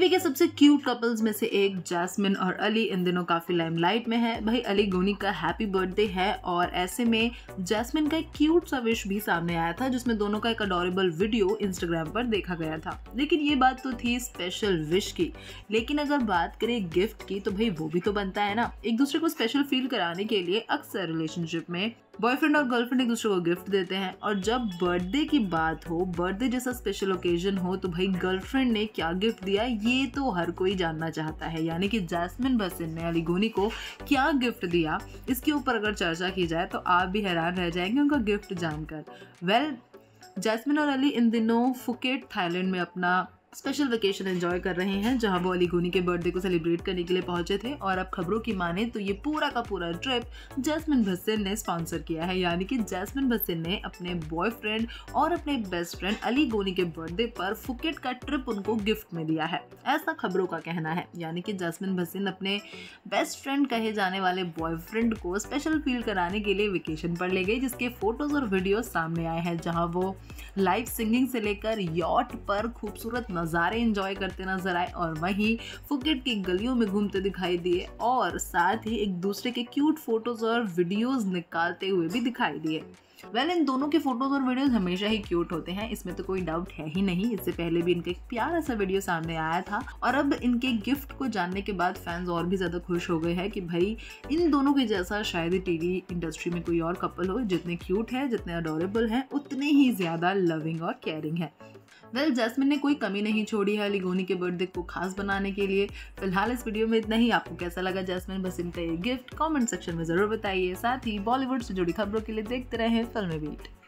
TV के सबसे cute couples में से एक जैस्मिन और अली इन दिनों काफी लाइमलाइट में है। भाई अली गोनी का हैप्पी बर्थडे है और ऐसे में जैस्मिन का एक क्यूट सा विश भी सामने आया था जिसमें दोनों का एक अडोरेबल वीडियो इंस्टाग्राम पर देखा गया था। लेकिन ये बात तो थी स्पेशल विश की, लेकिन अगर बात करें गिफ्ट की तो भाई वो भी तो बनता है ना। एक दूसरे को स्पेशल फील कराने के लिए अक्सर रिलेशनशिप में बॉयफ्रेंड और गर्लफ्रेंड एक दूसरे को गिफ्ट देते हैं, और जब बर्थडे की बात हो, बर्थडे जैसा स्पेशल ओकेजन हो, तो भाई गर्लफ्रेंड ने क्या गिफ्ट दिया ये तो हर कोई जानना चाहता है। यानी कि जैस्मिन भसीन ने अली गोनी को क्या गिफ्ट दिया, इसके ऊपर अगर चर्चा की जाए तो आप भी हैरान रह जाएंगे उनका गिफ्ट जानकर। जैस्मिन और अली इन दिनों फुकेट थाईलैंड में अपना स्पेशल वेकेशन एंजॉय कर रहे हैं, जहां वो अली गोनी के बर्थडे को सेलिब्रेट करने के लिए पहुंचे थे। और अब खबरों की माने तो ये पूरा का पूरा ट्रिप जैस्मिन भसीन ने स्पॉन्सर किया है। यानी कि जैस्मिन भसीन ने अपने बॉयफ्रेंड और अपने बेस्ट फ्रेंड अली गोनी के बर्थडे पर फुकेट का ट्रिप उनको गिफ्ट में दिया है, ऐसा खबरों का कहना है। यानी कि जैस्मिन भसीन अपने बेस्ट फ्रेंड कहे जाने वाले बॉयफ्रेंड को स्पेशल फील कराने के लिए वेकेशन पर ले गई, जिसके फोटोज और वीडियो सामने आए हैं, जहाँ वो लाइव सिंगिंग से लेकर यॉट पर खूबसूरत नज़ारे एंजॉय करते नजर आए और वहीं फुकेट की गलियों में घूमते दिखाई दिए, और साथ ही एक दूसरे के क्यूट फोटोज और वीडियोस निकालते हुए भी दिखाई दिए। इन दोनों के फोटोज और वीडियोस हमेशा ही क्यूट होते हैं, इसमें तो कोई डाउट है ही नहीं। इससे पहले भी इनका एक प्यारा सा वीडियो सामने आया था, और अब इनके गिफ्ट को जानने के बाद फैंस और भी ज्यादा खुश हो गए हैं कि भाई इन दोनों के जैसा शायद ही टीवी इंडस्ट्री में कोई और कपल हो। जितने क्यूट है, जितने अडोरेबल हैं, उतने ही ज्यादा लविंग और केयरिंग है। जैस्मिन ने कोई कमी नहीं छोड़ी है अली गोनी के बर्थडे को खास बनाने के लिए। फिलहाल इस वीडियो में इतना ही। आपको कैसा लगा जैस्मिन भसीन का ये गिफ्ट, कमेंट सेक्शन में जरूर बताइए। साथ ही बॉलीवुड से जुड़ी खबरों के लिए देखते रहें फिल्मी बीट।